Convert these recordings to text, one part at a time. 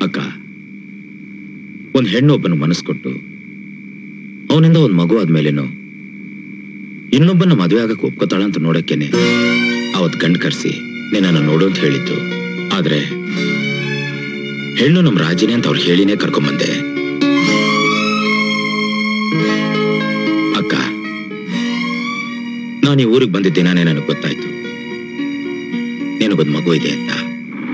ಅಕ್ಕ, ಒಂದು ಹೆಣ್ಣು ಒಬ್ಬನ ಮನಸ್ಸು ಕೊಟ್ಟು ಅವನಿಂದ ಒಂದು ಮಗು ಆದ್ಮೇಲೇನು ಇನ್ನೊಬ್ಬನ ಮದುವೆ ಆಗಕ್ಕೆ ಒಪ್ಕೋತಾಳ ಅಂತ ನೋಡಕ್ಕೇನೆ ಅವತ್ ಗಂಡು ಕರೆಸಿ ನಿನ್ನನ್ನು ನೋಡು ಅಂತ ಹೇಳಿದ್ದು. ಆದ್ರೆ ಹೆಣ್ಣು ನಮ್ಮ ರಾಜಿನೇ ಅಂತ ಅವ್ರು ಹೇಳಿನೇ ಕರ್ಕೊಂಬಂದೆ. ಅಕ್ಕ, ನಾನು ಈ ಊರಿಗೆ ಬಂದಿದ್ದ ದಿನಾನೇ ನನಗೆ ಗೊತ್ತಾಯ್ತು ನಿನಗೊಂದು ಮಗು ಇದೆ ಅಂತ.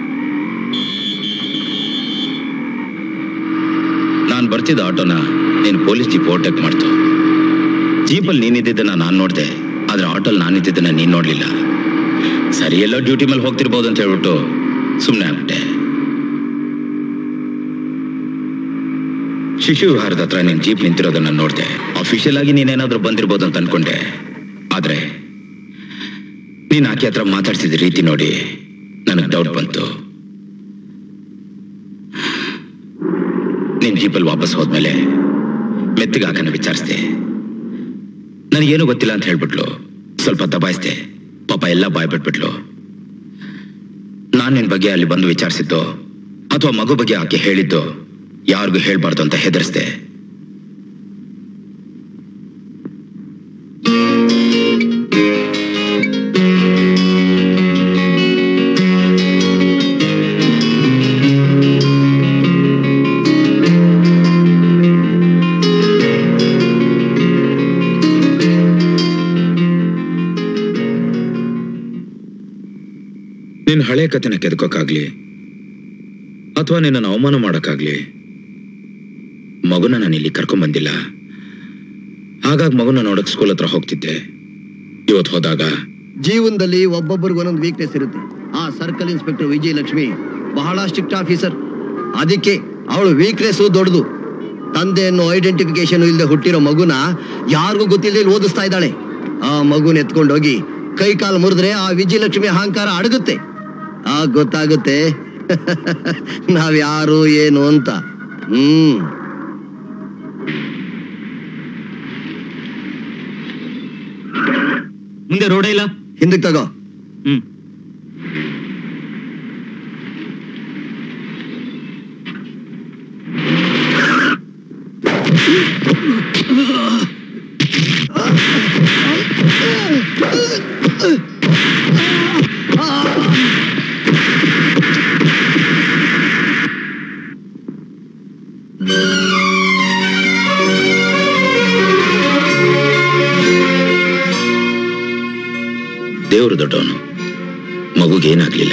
ನಾನು ಬರ್ತಿದ್ದ ಆಟೋನ ನೀನು ಪೊಲೀಸ್ ಜೀಪ್ ಓವರ್ಟೇಕ್ ಮಾಡ್ತು. ಜೀಪಲ್ಲಿ ನೀನಿದ್ದನ್ನ ನಾನು ನೋಡಿದೆ, ಆದ್ರೆ ಆಟೋಲ್ಲಿ ನಾನಿದ್ದನ್ನ ನೀನ್ ನೋಡ್ಲಿಲ್ಲ. ಸರಿ, ಎಲ್ಲೋ ಡ್ಯೂಟಿ ಮೇಲೆ ಹೋಗ್ತಿರ್ಬೋದು ಅಂತ ಹೇಳ್ಬಿಟ್ಟು ಸುಮ್ಮನೆ ಆಗ್ಬಿಟ್ಟೆ. ಶಿಶು ವಿಹಾರದ ಹತ್ರ ನೀನ್ ಜೀಪ್ ನಿಂತಿರೋದನ್ನ ನೋಡಿದೆ. ಅಫಿಷಿಯಲ್ ಆಗಿ ನೀನೇನಾದ್ರೂ ಬಂದಿರ್ಬೋದು ಅಂತ ಅನ್ಕೊಂಡೆ. ಆದ್ರೆ ನೀನ್ ಆಕೆ ಹತ್ರ ಮಾತಾಡ್ಸಿದ ರೀತಿ ನೋಡಿ ನನಗೆ ಡೌಟ್ ಬಂತು. ನೀನ್ ಜೀಪಲ್ಲಿ ವಾಪಸ್ ಹೋದ್ಮೇಲೆ ಮೆತ್ತಿಗೆ ಆಕನ ವಿಚಾರಿಸ್ದೆ. ನನಗೇನು ಗೊತ್ತಿಲ್ಲ ಅಂತ ಹೇಳ್ಬಿಟ್ಲು. ಸ್ವಲ್ಪ ದಬಾಯಿಸ್ದೆ. ಪಾಪ ಎಲ್ಲ ಬಾಯ್ ಬಿಟ್ಬಿಟ್ಲು. ನಾನ್ ನಿನ್ ಬಗ್ಗೆ ಅಲ್ಲಿ ಬಂದು ವಿಚಾರಿಸಿದ್ದು ಅಥವಾ ಮಗು ಬಗ್ಗೆ ಆಕೆ ಹೇಳಿದ್ದು ಯಾರಿಗೂ ಹೇಳ್ಬಾರ್ದು ಅಂತ ಹೆದರ್ಸ್ದೆ. ನಿನ್ನ ಹಳೆ ಕಥೆನ ಕೆದಕೋಕ್ಕಾಗ್ಲಿ ಅಥವಾ ನಿನ್ನನ್ನು ಅವಮಾನ ಮಾಡೋಕ್ಕಾಗ್ಲಿ ಮಗುನ ನಾನು ಇಲ್ಲಿ ಕರ್ಕೊಂಡ್ಬಂದಿಲ್ಲ. ಹಾಗಾಗಿ ಮಗುನ ನೋಡಕ್ ಸ್ಕೂಲ್ ಹತ್ರ ಹೋಗ್ತಿದ್ದೆ. ಇವತ್ತು ಹೋದಾಗ ಜೀವನದಲ್ಲಿ ಒಬ್ಬೊಬ್ಬರಿಗೆ ಒಂದೊಂದು ವೀಕ್ನೆಸ್ ಇರುತ್ತೆ. ಆ ಸರ್ಕಲ್ ಇನ್ಸ್ಪೆಕ್ಟರ್ ವಿಜಿ ಲಕ್ಷ್ಮಿ ಬಹಳ ಸ್ಟ್ರಿಕ್ಟ್ ಆಫೀಸರ್. ಅದಕ್ಕೆ ಅವಳು ವೀಕ್ನೆಸ್ ದೊಡ್ಡದು. ತಂದೆಯನ್ನು ಐಡೆಂಟಿಫಿಕೇಶನ್ ಇಲ್ಲದೆ ಹುಟ್ಟಿರೋ ಮಗುನ ಯಾರಿಗೂ ಗೊತ್ತಿಲ್ಲದೆ ಓದಿಸ್ತಾ ಇದ್ದಾಳೆ. ಆ ಮಗುನ ಎತ್ಕೊಂಡೋಗಿ ಕೈ ಕಾಲು ಮುರಿದ್ರೆ ಆ ವಿಜಯಲಕ್ಷ್ಮಿ ಅಹಂಕಾರ ಅಡಗುತ್ತೆ. ಆಗ ಗೊತ್ತಾಗುತ್ತೆ ನಾವ್ಯಾರು ಏನು ಅಂತ. ಮುಂದೆ ರೋಡೇ ಇಲ್ಲ, ಹಿಂದಕ್ಕೆ ತಗೋ. ದೇವರು ದೊಡ್ಡವನು, ಮಗುಗೇನಾಗ್ಲಿಲ್ಲ.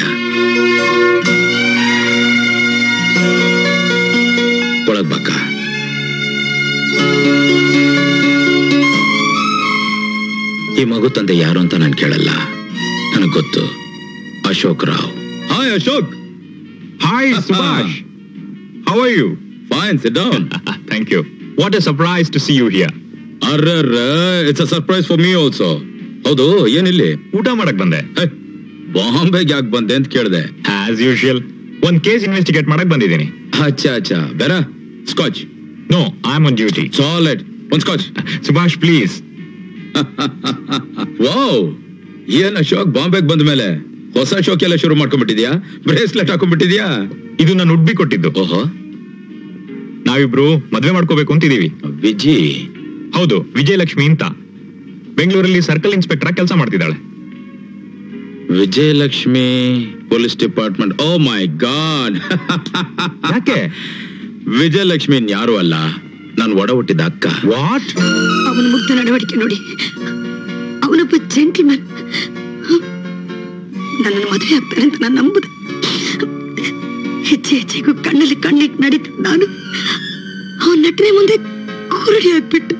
ಒಳಗ್ ಬಕ್ಕ. ಈ ಮಗು ತಂದೆ ಯಾರು ಅಂತ ನಾನು ಕೇಳಲ್ಲ, ನನಗ್ ಗೊತ್ತು. Ashok Rao. Hi Ashok. Hi Subhash. How are you? Fine, sit down. Thank you. What a surprise to see you here. It's a surprise for me also. ಹೌದು, ಏನಿಲ್ಲಿ? ಊಟ ಮಾಡಕ್ ಬಂದೆ. ಬಾಂಬೆಗೆ ಯಾಕೆ ಬಂದೆ ಅಂತ ಕೇಳಿದೆ. ಆಸ್ ಯೂಶುವಲ್ ಒಂದ್ ಕೇಸ್ ಇನ್ವೆಸ್ಟಿಗೇಟ್ ಮಾಡಕ್ ಬಂದಿದ್ದೀನಿ. ಅಚ್ಚಾ ಬೇರೆ scotch? No, I am on duty. Solid, ಒಂದ್ ಸ್ಕಾಚ್. ಸುಭಾಷ್ ಪ್ಲೀಸ್. ವಾವ್, ಏನ್ ಅಶೋಕ್, ಬಾಂಬೆಗೆ ಬಂದ ಮೇಲೆ ಹೊಸ ಶೋಕ್ ಎಲ್ಲ ಶುರು ಮಾಡ್ಕೊಂಡ್ಬಿಟ್ಟಿದ್ಯಾ? ಬ್ರೇಸ್ಲೆಟ್ ಹಾಕೊಂಡ್ಬಿಟ್ಟಿದ್ಯಾ? ಇದು ನಾನು ಉಡ್ಬಿ ಕೊಟ್ಟಿದ್ದು. ಓಹೋ, ನಾವಿಬ್ರು ಮದ್ವೆ ಮಾಡ್ಕೋಬೇಕು ಅಂತಿದೀವಿ. ವಿಜಿ? ಹೌದು, ವಿಜಯಲಕ್ಷ್ಮಿ ಅಂತ ಬೆಂಗಳೂರಲ್ಲಿ ಸರ್ಕಲ್ ಇನ್ಸ್ಪೆಕ್ಟರ್ ಕೆಲಸ ಮಾಡ್ತಿದ್ದಾಳೆ. Vijayalakshmi, police department. Oh my god. ಯಾಕೆ? ವಿಜಯಲಕ್ಷ್ಮಿ ಯಾರು ಅಲ್ಲ, ನಾನು ಒಡ ಹುಟ್ಟಿದ ಅಕ್ಕ. ವಾಟ್? ಅವನ ಮುಗ್ಧ ನಡವಳಿಕೆ ನೋಡಿ ಅವನೊಬ್ಬ ಜೆಂಟಲ್ಮನ್. ನನ್ನನ್ನು ಮದುವೆ ಆಗ್ತಾರೆ ಅಂತ ನಾನು ನಂಬುದು. ಹೆಜ್ಜೆ ಹೆಜ್ಜೆಗೂ ಕಣ್ಣಲ್ಲಿ ಕಣ್ಣಿಟ್ಟು ನಡೀತು ನಾನು. ಅವನ ನಟನೆ ಮುಂದೆ ಕುರುಡಿ ಆಗ್ಬಿಟ್ಟು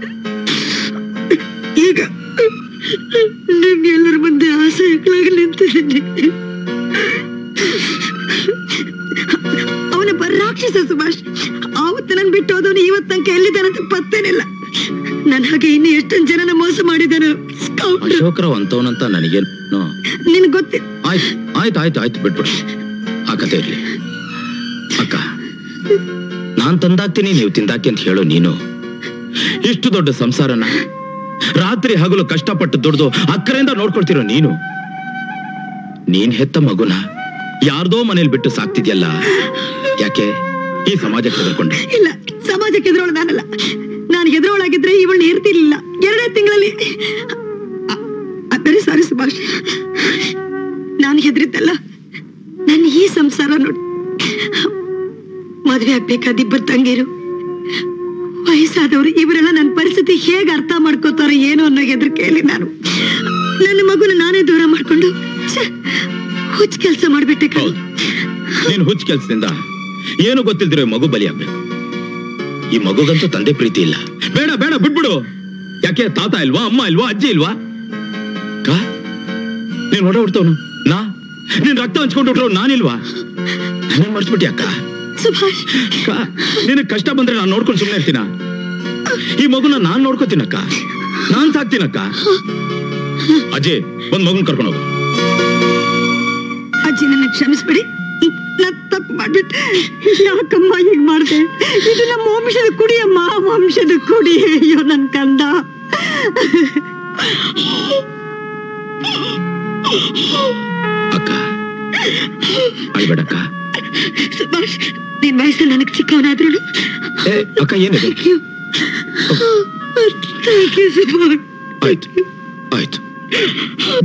ಈಗ ಎಲ್ಲರ ಮುಂದೆ ಆಸೆಗಳಾಗಿ ನಿಂತಿದ್ದೀನಿ. ಅವನೊಬ್ಬ ರಾಕ್ಷಸ ಸುಭಾಷ್. ಆವತ್ತು ನನ್ ಬಿಟ್ಟು ಹೋದವನು ಇವತ್ತು ತನಕ ಎಲ್ಲಿದ್ದಾನಂತ ಪತ್ತೇನಿಲ್ಲ. ನನ್ ಹಾಗೆ ಇನ್ನು ಎಷ್ಟೊಂದು ಜನನ ಮೋಸ ಮಾಡಿದಾನು. ಅಶೋಕರಾವ್ ಅಂತವನಂತ ನನಗೇನು ನಿನ್ ಗೊತ್ತಿಲ್ಲ. ಆಯ್ತು ಬಿಟ್ಬಿಡು, ಆ ಕತೆ ಇರ್ಲಿ. ಅಕ್ಕ, ನಾನ್ ತಂದಾಕ್ತೀನಿ, ನೀವು ತಿಂದಾಕಿ ಅಂತ ಹೇಳು. ನೀನು ಇಷ್ಟು ದೊಡ್ಡ ಸಂಸಾರನ ರಾತ್ರಿ ಹಗಲು ಕಷ್ಟಪಟ್ಟು ದುಡ್ದು ಅಕ್ಕರೆಯಿಂದ ನೋಡ್ಕೊಳ್ತಿರೋ ನೀನ್ ಹೆತ್ತ ಮಗುನ ಯಾರ್ದೋ ಮನೇಲಿ ಬಿಟ್ಟು ಸಾಕ್ತಿದ್ಯಲ್ಲ, ಯಾಕೆ? ಈ ಸಮಾಜಕ್ಕೆ ಹೆದರ್ಕೊಂಡೆ? ಇಲ್ಲ, ಸಮಾಜಕ್ಕೆ ಹೆದರೋಳು ನಾನಲ್ಲ. ನಾನು ಹೆದರೋಳಾಗಿದ್ರೆ ಇವಳನ್ನ ಇರ್ತಿರ್ಲಿಲ್ಲ. 2 ತಿಂಗಳಲ್ಲಿ. ಆದರೆ ಸಾರಿ ಸುಭಾಷ್, ನಾನು ಹೆದರಿದ್ದಲ್ಲ, ನನ್ನ ಈ ಸಂಸಾರ ನೋಡಿ. ಮದುವೆ ಆಗ್ಬೇಕಾದ 2 ತಂಗಿರು, ವಯಸ್ಸಾದವರು, ಇವರೆಲ್ಲ ನನ್ನ ಪರಿಸ್ಥಿತಿ ಹೇಗೆ ಅರ್ಥ ಮಾಡ್ಕೋತಾರೋ ಏನೋ ಅನ್ನೋ ಹೆದರಿಕೆಯಲ್ಲಿ ನಾನು ನನ್ನ ಮಗುನ ನಾನೇ ದೂರ ಮಾಡ್ಕೊಂಡು ಹುಚ್ಚ ಕೆಲಸ ಮಾಡ್ಬಿಟ್ಟೆ. ನೀನು ಹುಚ್ಚ ಕೆಲ್ಸದಿಂದ ಏನು ಗೊತ್ತಿಲ್ದಿರೋ ಮಗು ಬಲಿ ಆಗ್ಬೇಕು. ಈ ಮಗುಗಂತೂ ತಂದೆ ಪ್ರೀತಿ ಇಲ್ಲ. ಬೇಡ ಬೇಡ ಬಿಟ್ಬಿಡು. ಯಾಕೆ ತಾತ ಇಲ್ವಾ, ಅಮ್ಮ ಇಲ್ವಾ, ಅಜ್ಜಿ ಇಲ್ವಾ? ನೀನ್ ಹೊಡ ಹುಡ್ತವನು ನೀನ್ ರಕ್ತ ಹಂಚ್ಕೊಂಡು ನಾನಿಲ್ವಾ? ನೀನ್ ಮರ್ಸ್ಬಿಟ್ಟಿ ಅಕ್ಕ. ಸುಭಾಷ್, ನಿನಗ್ ಕಷ್ಟ ಬಂದ್ರೆ ನಾನ್ ನೋಡ್ಕೊಂಡು ಸುಮ್ಮನೆ ಇರ್ತೀನ? ಈ ಮಗುನ ನಾನ್ ನೋಡ್ಕೋತೀನಕ್ಕ, ನಾನ್ ಸಾಕ್ತೀನಕ್ಕ. ಅಜ್ಜಿ, ಒಂದ್ ಮಗುನ್ ಕರ್ಕೊಂಡು ಹೋಗು. ಅಜ್ಜಿ, ನನ್ನ ಕ್ಷಮಿಸ್ಬಿಡಿ, ನಾನ್ ತಪ್ಪು ಮಾಡ್ಬಿಟ್ಟೆ. ಯಾಕಮ್ಮ ಹೀಗ್ ಮಾಡ್ದೆ? ಇದು ನಮ್ಮ ವಂಶದ ಕುಡಿಯಮ್ಮ, ವಂಶದ ಕುಡಿ. ಅಯ್ಯೋ ನನ್ ಕಂದ. ಅಕ್ಕ ಅಳ್ಬೇಡಕ್ಕ. ಸುಭಾಷ್, ನಿನ್ ವಯಸ್ಸಲ್ಲಿ ನನಗ್ ಚಿಕ್ಕವನಾದ್ರು. ಅಕ್ಕ ಏನಿದೆ? Thank you Subhash. ಆಯ್ತು ಆಯ್ತು.